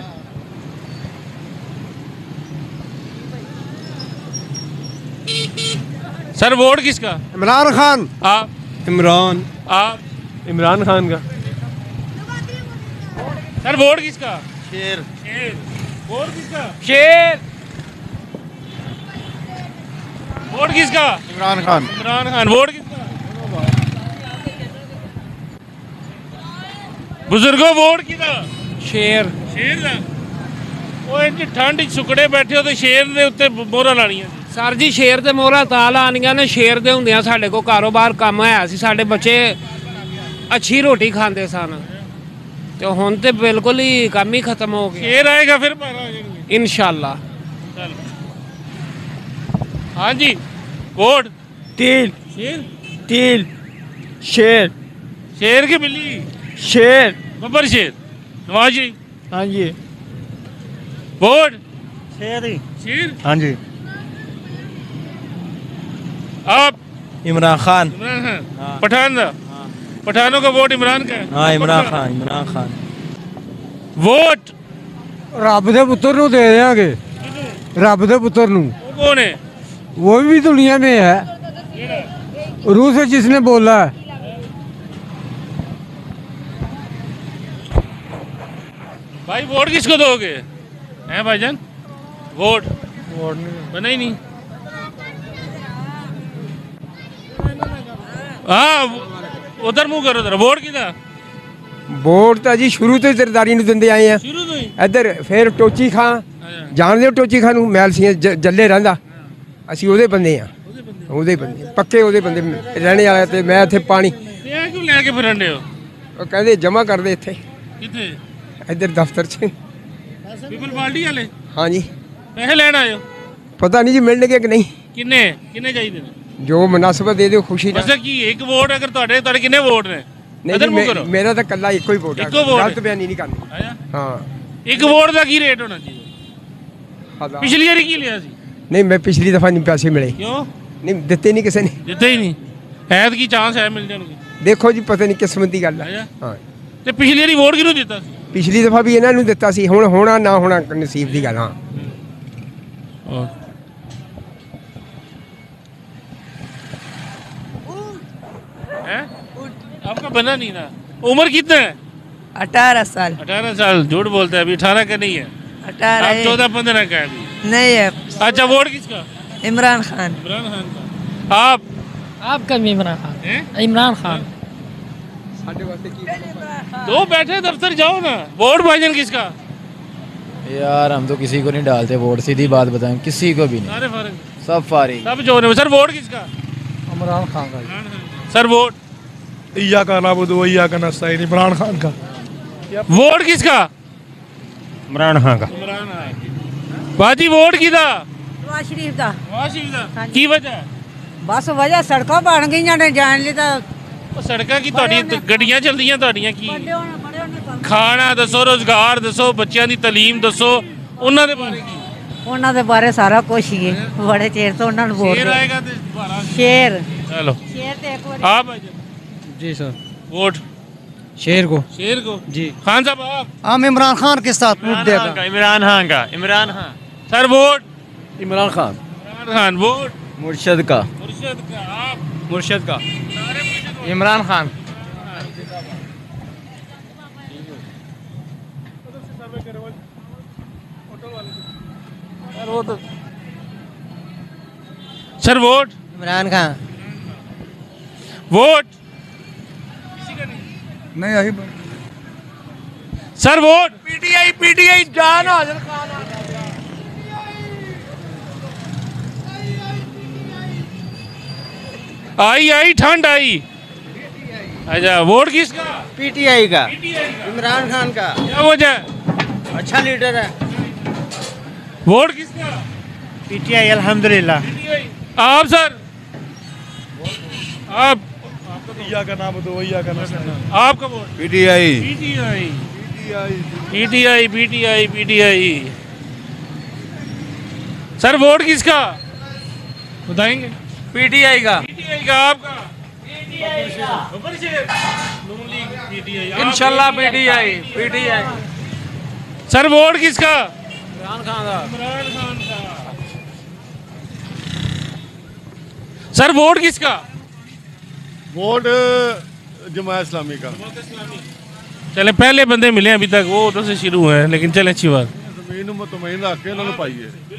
Speaker 2: सर वोट किसका?
Speaker 10: इमरान खान।
Speaker 2: आप?
Speaker 10: इमरान।
Speaker 2: आप?
Speaker 10: इमरान खान का।
Speaker 2: सर वोट किसका?
Speaker 10: शेर।
Speaker 2: शेर। वोट किसका?
Speaker 13: शेर।
Speaker 2: वोट किसका?
Speaker 10: इमरान खान।
Speaker 2: इमरान खान। वोट किसका? बुजुर्गो वोट किदा?
Speaker 13: शेर।
Speaker 2: शेर दा। ਉਹ ਇੰਨੀ ਠੰਡ 'ਚ ਸੁੱਕੜੇ ਬੈਠੇ ਹੋ ਤੇ ਸ਼ੇਰ ਦੇ ਉੱਤੇ ਮੋਹਰਾਂ ਲਾਣੀਆਂ।
Speaker 14: ਸਰ ਜੀ ਸ਼ੇਰ ਤੇ ਮੋਹਰਾਂ ਤਾਂ ਲਾਉਣੀਆਂ ਨੇ, ਸ਼ੇਰ ਦੇ ਹੁੰਦਿਆਂ ਸਾਡੇ ਕੋਲ ਕਾਰੋਬਾਰ ਕੰਮ ਹੋਇਆ ਸੀ, ਸਾਡੇ ਬੱਚੇ ਅੱਛੀ ਰੋਟੀ ਖਾਂਦੇ ਸਨ ਤੇ ਹੁਣ ਤੇ ਬਿਲਕੁਲ ਹੀ ਕੰਮ ਹੀ ਖਤਮ ਹੋ ਗਿਆ।
Speaker 2: ਸ਼ੇਰ ਆਏਗਾ ਫਿਰ ਭਾਰਾ ਹੋ ਜਾਣਗੇ
Speaker 14: ਇਨਸ਼ਾਅੱਲਾ।
Speaker 2: हाँ जी वोट
Speaker 15: तील
Speaker 2: शेर
Speaker 15: तील शेर
Speaker 2: शेर की बिल्ली
Speaker 15: शेर
Speaker 2: बब्बर शेर नवाज जी।
Speaker 15: हाँ जी
Speaker 2: वोट
Speaker 15: शेर ही
Speaker 2: शेर।
Speaker 15: हाँ जी
Speaker 2: आप
Speaker 15: इमरान खान
Speaker 2: इमरान खान पठान दा पठानों का वोट इमरान का है।
Speaker 15: हाँ इमरान खान इमरान खान
Speaker 2: वोट
Speaker 16: रब दे पुत्र ਨੂੰ ਦੇ ਦੇਾਂਗੇ रब दे पुत्र ਨੂੰ।
Speaker 2: वो कौन है?
Speaker 16: वो भी दुनिया में है, रूस से जिसने बोला है।
Speaker 2: भाई वोट किसको दोगे हैं भाईजान? वोट
Speaker 16: वोट नहीं
Speaker 2: बना ही नहीं। हाँ उधर मुंह करो जरा। वोट किधर?
Speaker 17: वोट तो जी शुरू तो सरदारी ਨੂੰ ਦਿੰਦੇ ਆਏ ਆ।
Speaker 2: शुरू तो ही
Speaker 17: ਇੱਧਰ ਫਿਰ ਟੋਚੀ ਖਾਂ ਜਾਣਦੇ ਹੋ? ਟੋਚੀ ਖਾਂ ਨੂੰ ਮੈਲ ਸਿੰਘ ਜੱਲੇ ਰਹਿੰਦਾ, ਅਸੀਂ ਉਹਦੇ ਬੰਦੇ ਆ, ਉਹਦੇ ਬੰਦੇ ਪੱਕੇ ਉਹਦੇ ਬੰਦੇ ਰਹਿਣੇ ਵਾਲੇ। ਤੇ ਮੈਂ ਇੱਥੇ ਪਾਣੀ
Speaker 2: ਇਹ ਕਿਉਂ ਲੈ ਕੇ ਫਿਰੰਡੇ ਹੋ?
Speaker 17: ਉਹ ਕਹਿੰਦੇ ਜਮਾ ਕਰਦੇ ਇੱਥੇ
Speaker 2: ਕਿੱਥੇ?
Speaker 17: ਇੱਧਰ ਦਫ਼ਤਰ 'ਚ।
Speaker 2: ਪੀਪਲ ਪਾਰਟੀ ਵਾਲੇ?
Speaker 17: ਹਾਂਜੀ
Speaker 2: ਪੈਸੇ ਲੈਣ ਆਏ ਹੋ?
Speaker 17: ਪਤਾ ਨਹੀਂ ਜੀ ਮਿਲਣਗੇ ਕਿ ਨਹੀਂ।
Speaker 2: ਕਿੰਨੇ ਕਿੰਨੇ ਚਾਹੀਦੇ ਨੇ?
Speaker 17: ਜੋ ਮੁਨਾਸਬਤ ਦੇ ਦਿਓ ਖੁਸ਼ੀ ਨਾਲ।
Speaker 2: ਅੱਛਾ ਕੀ ਇੱਕ ਵੋਟ ਅਗਰ ਤੁਹਾਡੇ ਤੁਹਾਡੇ ਕਿੰਨੇ ਵੋਟ ਨੇ?
Speaker 17: ਨਹੀਂ
Speaker 2: ਇੱਧਰ ਮੂੰਹ
Speaker 17: ਜੀ,
Speaker 2: ਕਰੋ।
Speaker 17: ਮੇਰਾ ਤਾਂ ਕੱਲਾ ਇੱਕੋ ਹੀ ਵੋਟ ਹੈ,
Speaker 2: ਇੱਕੋ ਵੋਟ
Speaker 17: ਗਲਤ ਬਿਆਨੀ ਨਹੀਂ ਕਰਨੀ। ਹਾਂ
Speaker 2: ਇੱਕ ਵੋਟ ਦਾ ਕੀ ਰੇਟ ਹੋਣਾ ਚਾਹੀਦਾ? ਪਿਛਲੀ ਵਾਰੀ ਕੀ ਲਿਆ ਸੀ?
Speaker 17: ਨਹੀਂ ਮੈਂ ਪਿਛਲੀ ਦਫਾ ਨਹੀਂ ਪੈਸੇ ਮਿਲੇ।
Speaker 2: ਕਿਉਂ
Speaker 17: ਨਹੀਂ ਦਿੱਤੇ ਨਹੀਂ ਕਿਸੇ ਨੇ।
Speaker 2: ਦਿੱਤੇ ਹੀ ਨਹੀਂ। ਐਤ ਕੀ ਚਾਂਸ ਹੈ ਮਿਲ ਜਾਣਗੇ?
Speaker 17: ਦੇਖੋ ਜੀ ਪਤਾ ਨਹੀਂ ਕਿਸਮਤ ਦੀ ਗੱਲ ਹੈ। ਹਾਂ
Speaker 2: ਤੇ ਪਿਛਲੀ ਵਾਰੀ ਵੋਟ ਕਿਹਨੂੰ ਦਿੱਤਾ ਸੀ?
Speaker 17: ਪਿਛਲੀ ਦਫਾ ਵੀ ਇਹਨਾਂ ਨੂੰ ਦਿੱਤਾ ਸੀ, ਹੁਣ ਹੋਣਾ ਨਾ ਹੋਣਾ ਨਸੀਬ ਦੀ ਗੱਲ। ਹਾਂ
Speaker 2: हैं? आपका बना नहीं ना। उम्र कितना है?
Speaker 18: अठारह साल।
Speaker 2: अठारह साल झूठ बोलते हैं, अभी अठारह का नहीं है।
Speaker 18: अठारह
Speaker 2: आप चौदह पंद्रह का है अभी।
Speaker 18: नहीं है।
Speaker 2: अच्छा वोट किसका?
Speaker 18: इमरान खान।
Speaker 2: इमरान खान का। आप
Speaker 13: आपका भी इमरान खान। इमरान खान।
Speaker 2: दो बैठे दफ्तर जाओ ना। वोट भाईजान किसका?
Speaker 19: यार हम तो किसी को नहीं डालते वोट, सीधी बात बताएं, किसी को भी नहीं।
Speaker 2: सारे फारिग
Speaker 19: सब फारिग
Speaker 2: सब जो है। सर वोट किसका?
Speaker 16: इमरान खान का।
Speaker 2: सर वोट
Speaker 12: इया का नाबुदु इया का नस्ताईन इमरान खान का।
Speaker 2: वोट किसका?
Speaker 12: इमरान खान का।
Speaker 2: इमरान खान। बाजी वोट किदा?
Speaker 18: नवाज शरीफ का।
Speaker 2: नवाज शरीफ का। की वजह?
Speaker 18: बस वजह सड़कों बन गई ने जान ली तो
Speaker 2: सड़कों की ਤੁਹਾਡੀ ਗੱਡੀਆਂ ਚੱਲਦੀਆਂ ਤੁਹਾਡੀਆਂ ਕੀ? ਖਾਣਾ ਦੱਸੋ, ਰੋਜ਼ਗਾਰ ਦੱਸੋ, ਬੱਚਿਆਂ ਦੀ ਤਾਲੀਮ ਦੱਸੋ, ਉਹਨਾਂ ਦੇ ਬਾਰੇ ਕੀ?
Speaker 18: ਉਹਨਾਂ ਦੇ ਬਾਰੇ ਸਾਰਾ ਕੁਝ ਹੀ ਹੈ। ਬੜੇ ਚਿਰ ਤੋਂ ਉਹਨਾਂ ਨੂੰ ਵੋਟ
Speaker 2: ਸ਼ੇਰ ਆਏਗਾ ਤੇ ਦੁਬਾਰਾ
Speaker 18: शेर।
Speaker 2: चलो
Speaker 18: शेर तो एक बार।
Speaker 2: आप भाईजान
Speaker 16: जी सर।
Speaker 2: वोट
Speaker 16: शेर को।
Speaker 2: शेर को
Speaker 16: जी।
Speaker 2: खान साहब आप?
Speaker 10: हम इमरान खान के साथ वोट देगा।
Speaker 15: इमरान खान का। Imran Khan.
Speaker 2: Sir vote?
Speaker 19: Imran Khan.
Speaker 2: Imran Khan. Vote?
Speaker 19: मुर्शद का।
Speaker 2: मुर्शद का। आप?
Speaker 19: मुर्शद का।
Speaker 15: Imran Khan.
Speaker 2: Sir vote?
Speaker 10: Imran Khan.
Speaker 2: Vote?
Speaker 12: नहीं आई
Speaker 2: सर वोट?
Speaker 1: पीटीआई पीटीआई जान हाजिर खान।
Speaker 2: आई आई ठंड आई। अच्छा वोट किसका?
Speaker 10: पीटीआई का। इमरान खान का।
Speaker 2: क्या वजह?
Speaker 10: अच्छा लीडर है।
Speaker 2: वोट किसका?
Speaker 11: पीटीआई अल्हम्दुलिल्लाह।
Speaker 2: आप सर? आप?
Speaker 12: इया का नाबुदु इया का नस्ताईन।
Speaker 2: आपका vote?
Speaker 12: PTI.
Speaker 2: PTI PTI PTI PTI. Sir vote किसका बताएंगे?
Speaker 15: पीटीआई का।
Speaker 2: पीटीआई का। आपका? बब्बर शेर। Noon league PTI.
Speaker 15: इंशाल्लाह पीटीआई। पीटीआई।
Speaker 2: सर वोट किसका?
Speaker 15: इमरान खान का।
Speaker 2: इमरान खान का। सर वोट किसका?
Speaker 12: वोट जमात इस्लामी का।
Speaker 2: चले पहले बंदे मिले अभी तक, वो उधर से शुरू है, लेकिन चले अच्छी बात।
Speaker 12: जमीन मुतमईन रख के उन्होंने पाई है।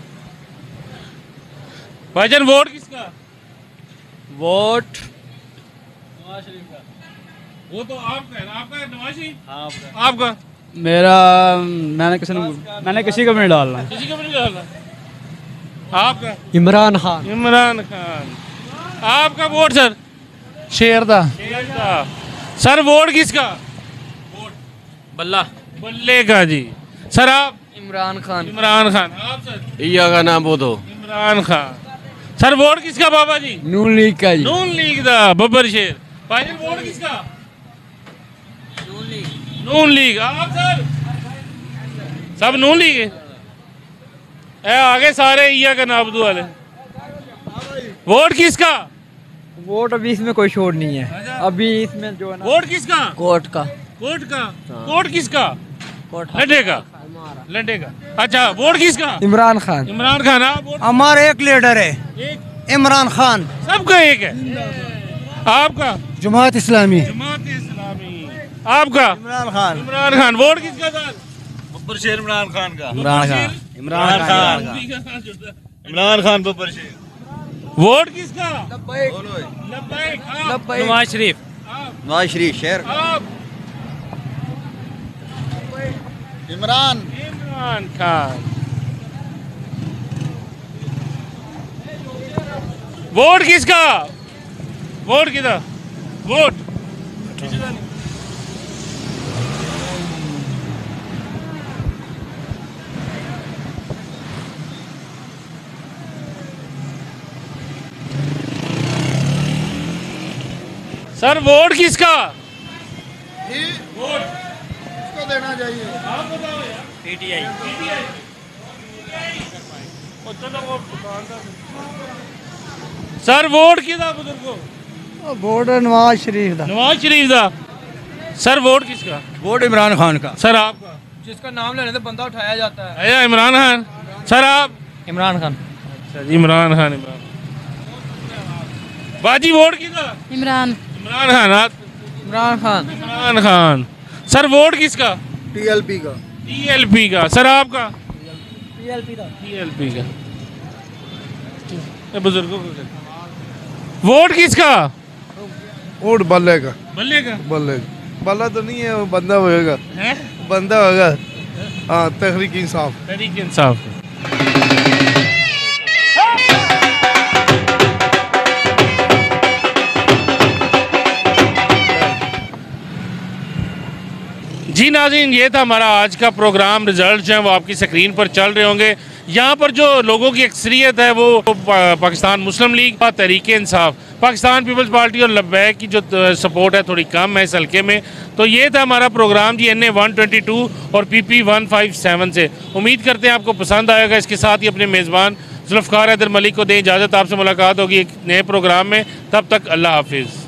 Speaker 2: भाईजान वोट किसका?
Speaker 15: वोट
Speaker 2: नवाज शरीफ का। वो तो आपका है ना? आपका है नवाज शरीफ? आपका। आपका?
Speaker 15: मेरा मैंने किसी ने मैंने किसी को भी नहीं डालना।
Speaker 2: किसी को भी नहीं डालना। आपका?
Speaker 7: इमरान खान।
Speaker 2: इमरान खान। आपका वोट सर?
Speaker 9: शेर दा।
Speaker 2: शेर दा। सर वोट किसका?
Speaker 15: बल्ला।
Speaker 2: बल्ले का जी। सर आप?
Speaker 7: इमरान खान।
Speaker 2: इमरान खान। आप सर?
Speaker 15: ईया का नाम बोलो।
Speaker 2: इमरान खान। सर वोट किसका बाबा जी?
Speaker 3: नून लीग का जी।
Speaker 2: नून लीग दा बब्बर शेर। फाइनल वोट किसका? नून लीग। नून लीग। आप सर? सब नून लीग है? ए आगे सारे ईया का नाबदू वाले। वोट किसका?
Speaker 3: वोट अभी इसमें कोई शोर नहीं है। अभी इसमें जो है ना,
Speaker 2: वोट किसका?
Speaker 3: कोर्ट का।
Speaker 2: कोर्ट का? कोर्ट किसका? लड्डे का? लड्डे का। अच्छा वोट किसका?
Speaker 16: इमरान खान।
Speaker 2: इमरान खान। आप वोट?
Speaker 8: हमारा एक लीडर है,
Speaker 2: एक
Speaker 8: इमरान खान।
Speaker 2: सबका एक है। आपका?
Speaker 16: जमात इस्लामी।
Speaker 2: जमात इस्लामी। आपका?
Speaker 8: इमरान खान।
Speaker 2: इमरान खान। वोट किसका सर?
Speaker 5: बब्बर शेर इमरान खान का।
Speaker 8: इमरान खान।
Speaker 5: इमरान खान। इमरान खान बब्बर शेर।
Speaker 2: वोट किसका?
Speaker 8: लब्बैक।
Speaker 2: लब्बैक। आप?
Speaker 15: नवाज शरीफ।
Speaker 5: नवाज शरीफ शेर।
Speaker 2: आप?
Speaker 5: इमरान।
Speaker 2: इमरान खान। वोट किसका? वोट किधर? वोट सर वोट किसका? वोट
Speaker 4: किसको देना चाहिए?
Speaker 2: आप बताओ यार।
Speaker 15: पीटीआई।
Speaker 2: सर वोट किसका बुजुर्गो?
Speaker 16: वोट नवाज शरीफ दा।
Speaker 2: नवाज शरीफ दा। सर वोट किसका?
Speaker 8: वोट इमरान खान का।
Speaker 2: सर आपका?
Speaker 7: जिसका नाम लेने से बंदा उठाया जाता है।
Speaker 2: अया इमरान खान। सर आप?
Speaker 7: इमरान खान।
Speaker 2: अच्छा जी इमरान खान। इमरान बाजी वोट किसका?
Speaker 18: इमरान।
Speaker 2: इमरान खान। आप?
Speaker 7: इमरान खान।
Speaker 2: इमरान खान। सर वोट किसका?
Speaker 4: टीएलपी का।
Speaker 2: टीएलपी का। सर आपका?
Speaker 7: टीएलपी का।
Speaker 2: टीएलपी का। ये बुजुर्गों को वोट किसका?
Speaker 12: वोट बल्ले का।
Speaker 2: बल्ले का?
Speaker 12: बल्ले बल्ला तो नहीं है, वो बंदा होएगा।
Speaker 2: है?
Speaker 12: बंदा होगा। हाँ तहरीक इंसाफ।
Speaker 2: तहरीक इंसाफ। जी नाज़रीन, ये था हमारा आज का प्रोग्राम। रिजल्ट जो हैं वो आपकी स्क्रीन पर चल रहे होंगे। यहाँ पर जो लोगों की अक्सरियत है वो Pakistan Muslim league, Tehreek Insaf, Pakistan people's party और लब्बैक की जो सपोर्ट है थोड़ी कम है इस हल्के में। तो ये था हमारा प्रोग्राम जी N A one twenty two और P P one five seven से। उम्मीद करते हैं आपको पसंद आएगा। इसके साथ ही अपने मेज़बान जुल्फ़कार हैदर मलिक को दें इजाज़त। आपसे मुलाकात होगी एक नए प्रोग्राम में। तब तक अल्लाह हाफिज़।